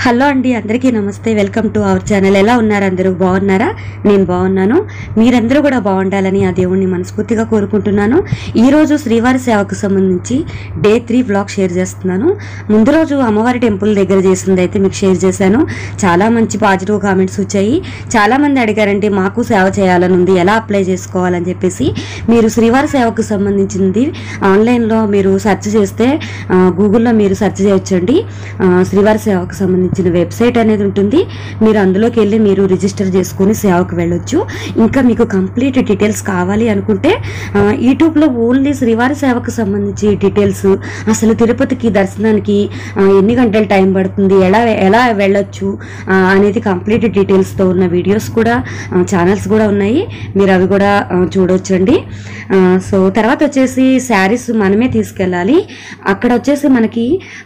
Hello అండి, అందరికీ నమస్తే. Welcome to our channel. ఎలా ఉన్నారు అందరూ? బాగున్నారా? నేను బాగున్నాను. మీరందరూ కూడా బాగుండాలని ఆ దేవుణ్ణి మనస్ఫూర్తిగా కోరుకుంటున్నాను. ఈరోజు శ్రీవారి సేవకు సంబంధించి డే 3 వ్లాగ్ షేర్ చేస్తున్నాను. ముందు రోజు అమ్మవారి టెంపుల్ దగ్గర చేసింది అయితే మీకు షేర్ చేశాను. చాలా మంచి పాజిటివ్ కామెంట్స్ వచ్చాయి. చాలామంది అడిగారండి, మాకు సేవ చేయాలని ఉంది, ఎలా అప్లై చేసుకోవాలని చెప్పేసి. మీరు శ్రీవారి సేవకు సంబంధించింది ఆన్లైన్లో మీరు సెర్చ్ చేస్తే గూగుల్లో మీరు సెర్చ్ చేయొచ్చండి. శ్రీవారి సేవకు సంబంధించిన వెబ్సైట్ అనేది ఉంటుంది. మీరు అందులోకి వెళ్ళి మీరు రిజిస్టర్ చేసుకుని సేవకు వెళ్ళొచ్చు. ఇంకా మీకు కంప్లీట్ డీటెయిల్స్ కావాలి అనుకుంటే యూట్యూబ్లో ఓన్లీ శ్రీవారి సేవకు సంబంధించి డీటెయిల్స్, అసలు తిరుపతికి దర్శనానికి ఎన్ని గంటలు టైం పడుతుంది, ఎలా వెళ్ళొచ్చు అనేది కంప్లీట్ డీటెయిల్స్తో ఉన్న వీడియోస్ కూడా ఛానల్స్ కూడా ఉన్నాయి. మీరు అవి కూడా చూడొచ్చండి. సో తర్వాత వచ్చేసి శారీస్ మనమే తీసుకెళ్ళాలి. అక్కడ వచ్చేసి మనకి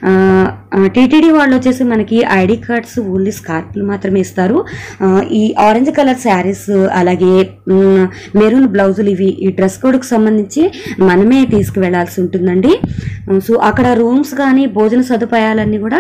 టీటీడీ వాళ్ళు వచ్చేసి మనకి ఐడి కార్డ్స్, ఓన్లీ స్కార్ఫ్లు మాత్రమే ఇస్తారు. ఈ ఆరెంజ్ కలర్ శారీస్ అలాగే మెరూన్ బ్లౌజులు ఇవి ఈ డ్రెస్ కోడ్కి సంబంధించి మనమే తీసుకువెళ్లాల్సి ఉంటుందండి. సో అక్కడ రూమ్స్ కానీ భోజన సదుపాయాలన్నీ కూడా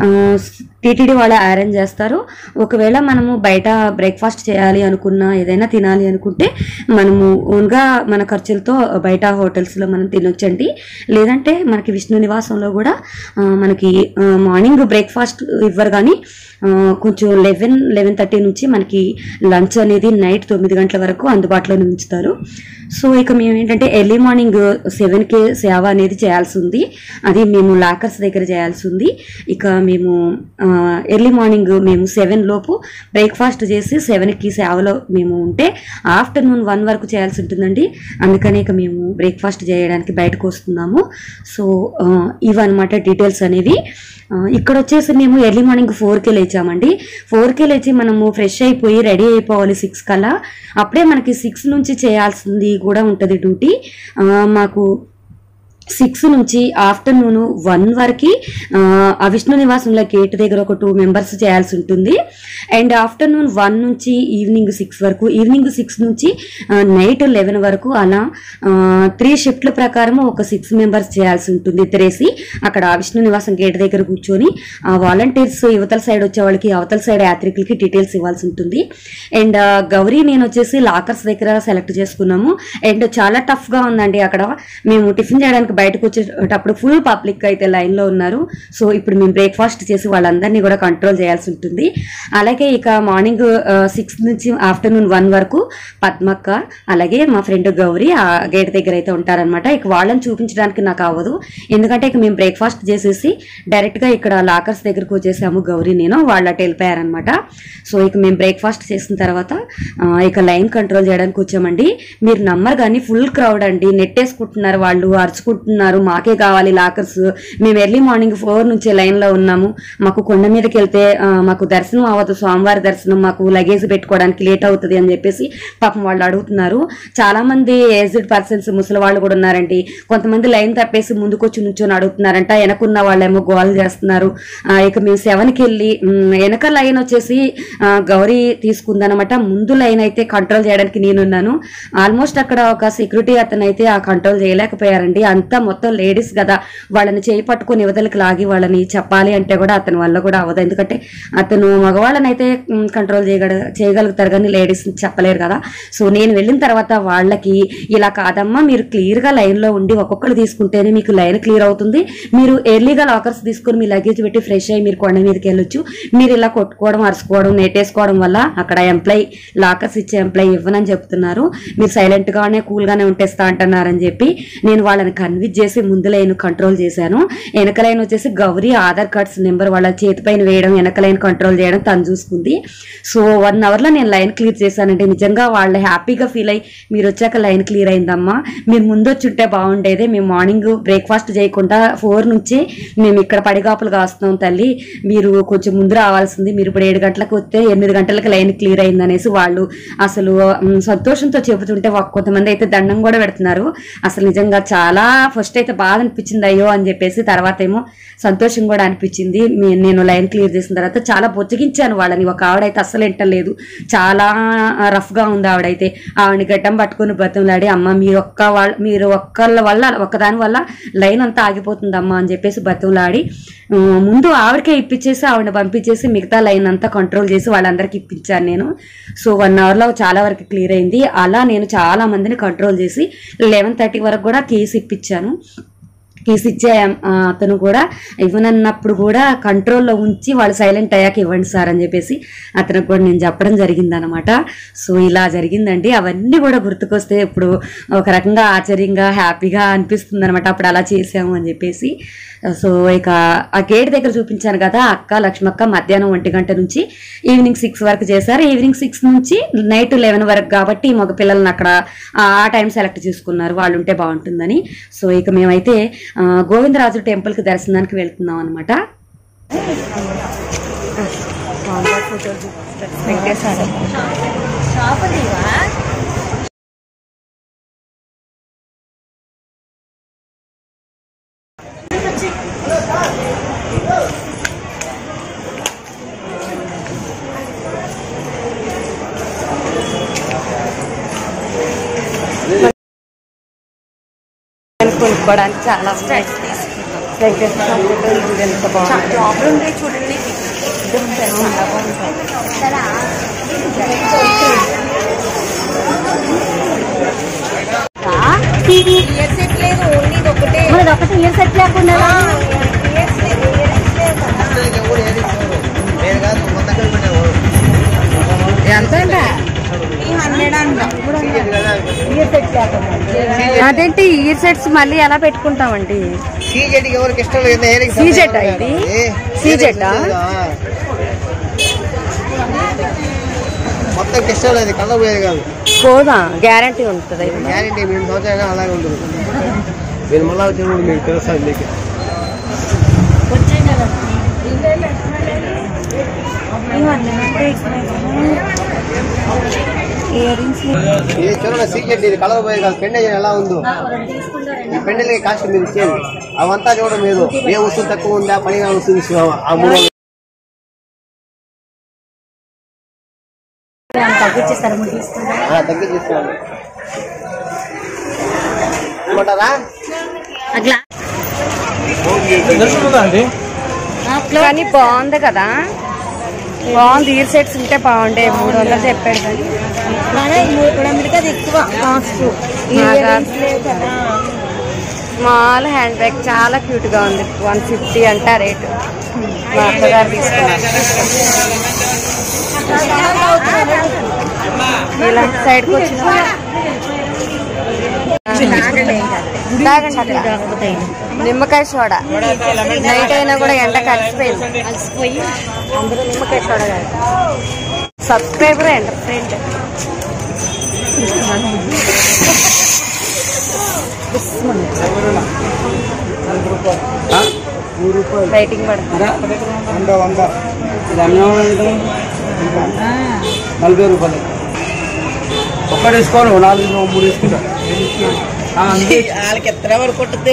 టీటీడీ వాళ్ళు అరేంజ్ చేస్తారు. ఒకవేళ మనము బయట బ్రేక్ఫాస్ట్ చేయాలి అనుకున్నా, ఏదైనా తినాలి అనుకుంటే మనము ఓన్గా మన ఖర్చులతో బయట హోటల్స్లో మనం తినొచ్చండి. లేదంటే మనకి విష్ణు నివాసంలో కూడా మనకి మార్నింగ్ బ్రేక్ఫాస్ట్ ఇవ్వరు, కానీ కొంచెం 11-11:30 నుంచి మనకి లంచ్ అనేది నైట్ 9 గంటల వరకు అందుబాటులో ఉంచుతారు. సో ఇక మేము ఏంటంటే ఎర్లీ మార్నింగ్ 7కే సేవ అనేది చేయాల్సి ఉంది. అది మేము లాకర్స్ దగ్గర చేయాల్సి ఉంది. ఇక మేము ఎర్లీ మార్నింగ్ మేము 7 లోపు బ్రేక్ఫాస్ట్ చేసి 7కి సేవలో మేము ఉంటే ఆఫ్టర్నూన్ 1 వరకు చేయాల్సి ఉంటుందండి. అందుకని ఇక మేము బ్రేక్ఫాస్ట్ చేయడానికి బయటకు వస్తున్నాము. సో ఇవన్నమాట డీటెయిల్స్ అనేవి. ఇక్కడ వచ్చేసి మేము ఎర్లీ మార్నింగ్ 4కే లేచామండి. 4కే లేచి మనము ఫ్రెష్ అయిపోయి రెడీ అయిపోవాలి 6 కల్లా. అప్పుడే మనకి 6 నుంచి చేయాల్సింది కూడా ఉంటుంది డ్యూటీ. మాకు 6 నుంచి ఆఫ్టర్నూన్ 1 వరకు ఆ విష్ణు నివాసంలో గేట్ దగ్గర ఒక 2 మెంబర్స్ చేయాల్సి ఉంటుంది. అండ్ ఆఫ్టర్నూన్ 1 నుంచి ఈవినింగ్ 6 వరకు, ఈవినింగ్ 6 నుంచి నైట్ 11 వరకు, అలా 3 షిఫ్ట్ల ప్రకారం ఒక 6 మెంబర్స్ చేయాల్సి ఉంటుంది. ఇద్దరేసి అక్కడ విష్ణు నివాసం గేట్ దగ్గర కూర్చొని వాలంటీర్స్ యువతల సైడ్ వచ్చే వాళ్ళకి, అవతల సైడ్ యాత్రికులకి డీటెయిల్స్ ఇవ్వాల్సి ఉంటుంది. అండ్ గౌరీ నేను వచ్చేసి లాకర్స్ దగ్గర సెలెక్ట్ చేసుకున్నాము. అండ్ చాలా టఫ్గా ఉందండి అక్కడ. మేము టిఫిన్ చేయడానికి బయటకు వచ్చేటప్పుడు ఫుల్ పబ్లిక్ అయితే లైన్లో ఉన్నారు. సో ఇప్పుడు మేము బ్రేక్ఫాస్ట్ చేసి వాళ్ళందరినీ కూడా కంట్రోల్ చేయాల్సి ఉంటుంది. అలాగే ఇక మార్నింగ్ 6 నుంచి ఆఫ్టర్నూన్ 1 వరకు పద్మక్క అలాగే మా ఫ్రెండ్ గౌరీ ఆ గేట్ దగ్గర అయితే ఉంటారనమాట. ఇక వాళ్ళని చూపించడానికి నాకు అవ్వదు, ఎందుకంటే ఇక మేము బ్రేక్ఫాస్ట్ చేసేసి డైరెక్ట్గా ఇక్కడ లాకర్స్ దగ్గరకు వచ్చేసాము. గౌరీ నేను వాళ్ళు అటు వెళ్ళిపోయారనమాట. సో ఇక మేము బ్రేక్ఫాస్ట్ చేసిన తర్వాత ఇక లైన్ కంట్రోల్ చేయడానికి వచ్చామండి. మీరు నమ్మరు కానీ ఫుల్ క్రౌడ్ అండి. నెట్టేసుకుంటున్నారు, వాళ్ళు అరుచుకుంటున్నారు, మాకే కావాలి లాకర్స్. మేము ఎర్లీ మార్నింగ్ 4 నుంచి లైన్లో ఉన్నాము. మాకు కొండ మీదకి వెళ్తే మాకు దర్శనం అవ్వదు, స్వామివారి దర్శనం, మాకు లగేజ్ పెట్టుకోవడానికి లేట్ అవుతుంది అని చెప్పేసి పాపం వాళ్ళు అడుగుతున్నారు. చాలా మంది ఏజ్డ్ పర్సన్స్, ముసలి వాళ్ళు కూడా ఉన్నారండి. కొంతమంది లైన్ తప్పేసి ముందుకొచ్చి నుంచొని అడుగుతున్నారంట. వెనకున్న వాళ్ళేమో గోల్ చేస్తున్నారు. ఇక మేము 7కి వెళ్ళి వెనక లైన్ వచ్చేసి గౌరీ తీసుకుందనమాట. ముందు లైన్ అయితే కంట్రోల్ చేయడానికి నేనున్నాను. ఆల్మోస్ట్ అక్కడ ఒక సెక్యూరిటీ అతను అయితే ఆ కంట్రోల్ చేయలేకపోయారండి. అంతా మొత్తం లేడీస్ కదా, వాళ్ళని చేయి పట్టుకుని యువతలకు లాగి వాళ్ళని చెప్పాలి అంటే కూడా అతని వల్ల కూడా అవ్వదు. ఎందుకంటే అతను మగవాళ్ళని అయితే కంట్రోల్ చేయగలుగుతారు కానీ లేడీస్ చెప్పలేరు కదా. సో నేను వెళ్ళిన తర్వాత వాళ్ళకి ఇలా కాదమ్మా, మీరు క్లియర్గా లైన్లో ఉండి ఒక్కొక్కరు తీసుకుంటేనే మీకు లైన్ క్లియర్ అవుతుంది. మీరు ఎర్లీగా లాకర్స్ తీసుకొని మీ లగేజ్ పెట్టి ఫ్రెష్ అయ్యి మీరు కొండ మీదకి వెళ్ళొచ్చు. మీరు ఇలా కొట్టుకోవడం, అరుచుకోవడం, నెట్టేసుకోవడం వల్ల అక్కడ లాకర్స్ ఇచ్చే ఎంప్లాయ్ ఇవ్వనని చెప్తున్నారు. మీరు సైలెంట్గానే కూల్గానే ఉంటేస్తా అంటున్నారని చెప్పి నేను వాళ్ళని కన్విన్స్ చేసి ముందు లైన్ కంట్రోల్ చేశాను. వెనక లైన్ వచ్చేసి గౌరీ ఆధార్ కార్డ్స్ నెంబర్ వాళ్ళ చేతిపైన వేయడం, వెనక లైన్ కంట్రోల్ చేయడం తను చూసుకుంది. సో 1 అవర్లో నేను లైన్ క్లియర్ చేశానంటే నిజంగా వాళ్ళు హ్యాపీగా ఫీల్ అయ్యి, మీరు వచ్చాక లైన్ క్లియర్ అయిందమ్మా, మీరు ముందు వచ్చి ఉంటే బాగుండేది, మేము మార్నింగ్ బ్రేక్ఫాస్ట్ చేయకుండా 4 నుంచి మేము ఇక్కడ పడిగాపులు కాస్తున్నాం తల్లి, మీరు కొంచెం ముందు రావాల్సింది, మీరు ఇప్పుడు 7 గంటలకు వస్తే 8 గంటలకు లైన్ క్లియర్ అయిందనేసి వాళ్ళు అసలు సంతోషంతో చెబుతుంటే కొంతమంది అయితే దండం కూడా పెడుతున్నారు. అసలు నిజంగా చాలా ఫస్ట్ అయితే బాధ అనిపించింది అయ్యో అని చెప్పేసి, తర్వాత ఏమో సంతోషం కూడా అనిపించింది. నేను లైన్ క్లియర్ చేసిన తర్వాత చాలా బొచ్చగించాను వాళ్ళని. ఒక ఆవిడైతే అస్సలు ఎంటలేదు, చాలా రఫ్గా ఉంది ఆవిడైతే. ఆవిడని గడ్డం పట్టుకుని బ్రతంలాడి, అమ్మ మీరు ఒక్కళ్ళ వల్ల ఒక్కదాని వల్ల లైన్ అంతా ఆగిపోతుందమ్మా అని చెప్పేసి బ్రతంలాడి ముందు ఆవిడకే ఇప్పించేసి ఆవిడని పంపించేసి మిగతా లైన్ అంతా కంట్రోల్ చేసి వాళ్ళందరికీ ఇప్పించాను నేను. సో 1 అవర్లో చాలా వరకు క్లియర్ అయింది. అలా నేను చాలా మందిని కంట్రోల్ చేసి 11:30 వరకు కూడా కేసు ఇప్పించాను. కేసు ఇచ్చే అతను కూడా ఇవ్వనన్నప్పుడు కూడా కంట్రోల్లో ఉంచి వాళ్ళు సైలెంట్ అయ్యాక ఇవ్వండి సార్ అని చెప్పేసి అతనికి కూడా నేను చెప్పడం జరిగిందనమాట. సో ఇలా జరిగిందండి. అవన్నీ కూడా గుర్తుకొస్తే ఇప్పుడు ఒక రకంగా ఆశ్చర్యంగా హ్యాపీగా అనిపిస్తుంది అనమాట, అప్పుడు అలా చేసాము అని చెప్పేసి. సో ఇక ఆ గేట్ దగ్గర చూపించాను కదా, అక్క లక్ష్మక్క మధ్యాహ్నం 1 గంట నుంచి ఈవినింగ్ 6 వరకు చేశారు. ఈవినింగ్ 6 నుంచి నైట్ 11 వరకు కాబట్టి మగ పిల్లల్ని అక్కడ ఆ టైం సెలెక్ట్ చేసుకున్నారు, వాళ్ళు ఉంటే బాగుంటుందని. సో ఇక మేమైతే గోవిందరాజు టెంపుల్కి దర్శనానికి వెళ్తున్నాం అనమాట. కొనుక్కోవడానికి చాలా చూడండి. ఒకటి ఇయర్ సెట్ లేకుండా అదేంటి ఇయర్ సెట్స్ మళ్ళీ ఎలా పెట్టుకుంటామండి? సీజెట్ ఇది సీజెట్ మొత్తం ఇష్టం లేదు, కలర్ పోయేది కాదు. పోదా గ్యారంటీ ఉంటుంది. గ్యారంటీ 3 సంవత్సరాలు అలాగే ఉంటుంది. మీరు మళ్ళా వచ్చినప్పుడు మీకు తెలుస్తుంది. మీకు చూడండి సీజెట్ ఇది కలర్ పోయేది కాదు. పెండె ఎలా ఉందో ఈ పెండెలకి కాస్ట్ మీరు ఇచ్చేది అవంతా చూడడం మీరు ఏ వస్తువు తక్కువ ఉందా, పనిగా వస్తువు తీసుకున్నావా ఆ 3 తగ్గించేస్తాను కానీ బాగుంది కదా, బాగుంది. ఇయర్ సెట్స్ ఉంటే బాగుండే. 300 చెప్పాడు కానీ ఎక్కువ కాస్ట్. స్మాల్ హ్యాండ్ బ్యాగ్ చాలా క్యూట్ గా ఉంది. 150 అంట రేటు. మా అత్తగారు తీసుకున్నారు. ఇలాంటి సైడ్కి వచ్చిన నిమ్మకాయ సోడా నైట్ అయినా కూడా ఎండ కలిసిపోయింది. అందరూ నిమ్మకాయ సోడా కాదు. సబ్స్క్రైబర్ ఎంటర్టైన్మెంట్ రైటింగ్ పడుతుంది. 40 రూపాయలు ఒక్కటి తీసుకోను, 4 3 తీసుకుంటా. వాళ్ళకి ఎత్తన వరకు కొట్టితే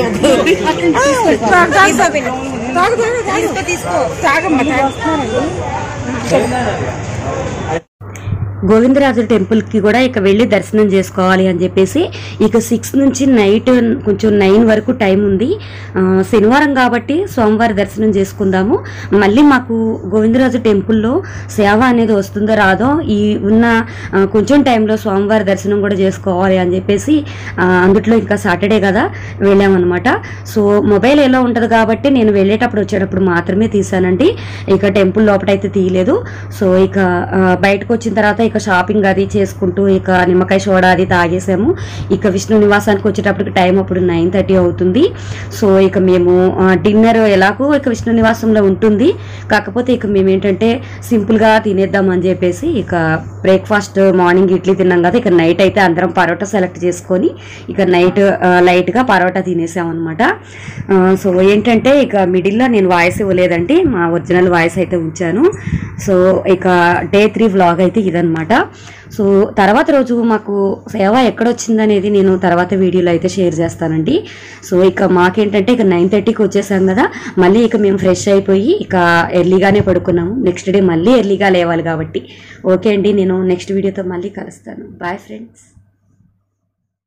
గోవిందరాజు టెంపుల్కి కూడా ఇక వెళ్ళి దర్శనం చేసుకోవాలి అని చెప్పేసి ఇక 6 నుంచి నైట్ కొంచెం 9 వరకు టైం ఉంది. శనివారం కాబట్టి సోమవారం దర్శనం చేసుకుందాము. మళ్ళీ మాకు గోవిందరాజు టెంపుల్లో సేవ అనేది వస్తుందో రాదో ఈ ఉన్న కొంచెం టైంలో సోమవారం దర్శనం కూడా చేసుకోవాలి అని చెప్పేసి అందుట్లో ఇంకా సాటర్డే కదా వెళ్ళామన్నమాట. సో మొబైల్ ఎలా ఉంటుంది కాబట్టి నేను వెళ్ళేటప్పుడు వచ్చేటప్పుడు మాత్రమే తీసానండి. ఇక టెంపుల్ లోపలైతే తీయలేదు. సో ఇక బయటకు వచ్చిన తర్వాత ఇక షాపింగ్ అది చేసుకుంటూ ఇక నిమ్మకాయ సోడా అది తాగేసాము. ఇక విష్ణు నివాసానికి వచ్చేటప్పటికి టైం అప్పుడు 9:30 అవుతుంది. సో ఇక మేము డిన్నర్ ఎలాగో ఇక విష్ణు నివాసంలో ఉంటుంది, కాకపోతే ఇక మేము ఏంటంటే సింపుల్గా తినేద్దాం అని చెప్పేసి ఇక బ్రేక్ఫాస్ట్ మార్నింగ్ ఇడ్లీ తిన్నాం కదా, ఇక నైట్ అయితే అందరం పరోటా సెలెక్ట్ చేసుకొని ఇక నైట్ లైట్గా పరోటా తినేసామన్నమాట. సో ఏంటంటే ఇక మిడిల్లో నేను వాయిస్ ఇవ్వలేదండి, మా ఒరిజినల్ వాయిస్ అయితే ఉంచాను. సో ఇక డే 3 వ్లాగ్ అయితే ఇదనమాట. సో తర్వాత రోజు మాకు సేవ ఎక్కడొచ్చిందనేది నేను తర్వాత వీడియోలో అయితే షేర్ చేస్తానండి. సో ఇక మాకేంటంటే ఇక 9:30కి వచ్చేసాం కదా, మళ్ళీ ఇక మేము ఫ్రెష్ అయిపోయి ఇక ఎర్లీగానే పడుకున్నాము. నెక్స్ట్ డే మళ్ళీ ఎర్లీగా లేవాలి కాబట్టి. ఓకే అండి, నేను నెక్స్ట్ వీడియోతో మళ్ళీ కలుస్తాను. Bye friends.